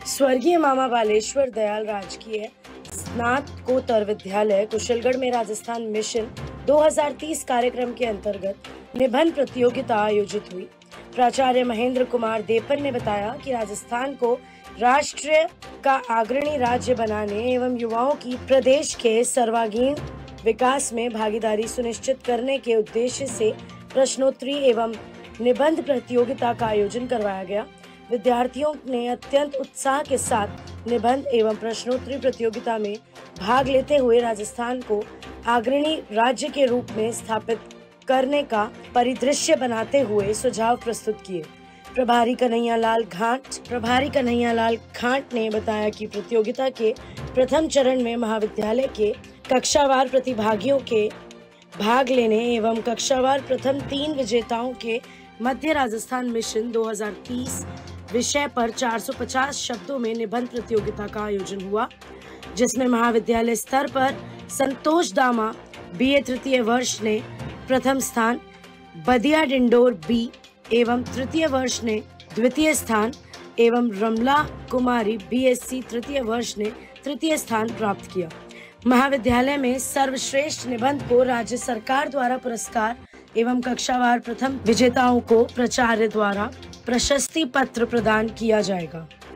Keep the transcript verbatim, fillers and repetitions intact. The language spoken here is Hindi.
स्वर्गीय मामा बालेश्वर दयाल राजकीय स्नातकोत्तर विद्यालय कुशलगढ़ में राजस्थान मिशन दो हज़ार तीस कार्यक्रम के अंतर्गत निबंध प्रतियोगिता आयोजित हुई। प्राचार्य महेंद्र कुमार देपन ने बताया कि राजस्थान को राष्ट्र का अग्रणी राज्य बनाने एवं युवाओं की प्रदेश के सर्वांगीण विकास में भागीदारी सुनिश्चित करने के उद्देश्य से प्रश्नोत्तरी एवं निबंध प्रतियोगिता का आयोजन करवाया गया। विद्यार्थियों ने अत्यंत उत्साह के साथ निबंध एवं प्रश्नोत्तरी प्रतियोगिता में भाग लेते हुए राजस्थान को अग्रणी राज्य के रूप में स्थापित करने का परिदृश्य बनाते हुए सुझाव प्रस्तुत किए। प्रभारी कन्हैया लाल घाट प्रभारी कन्हैया लाल घाट ने बताया कि प्रतियोगिता के प्रथम चरण में महाविद्यालय के कक्षावार प्रतिभागियों के भाग लेने एवं कक्षावार प्रथम तीन विजेताओं के मध्य राजस्थान मिशन दो हज़ार तीस विषय पर चार सौ पचास शब्दों में निबंध प्रतियोगिता का आयोजन हुआ, जिसमें महाविद्यालय स्तर पर संतोष दामा बीए तृतीय वर्ष ने प्रथम स्थान, बदिया डिंडोर बी एवं तृतीय वर्ष ने द्वितीय स्थान एवं रमला कुमारी बीएससी तृतीय वर्ष ने तृतीय स्थान प्राप्त किया। महाविद्यालय में सर्वश्रेष्ठ निबंध को राज्य सरकार द्वारा पुरस्कार एवं कक्षावार प्रथम विजेताओं को प्राचार्य द्वारा प्रशस्ति पत्र प्रदान किया जाएगा।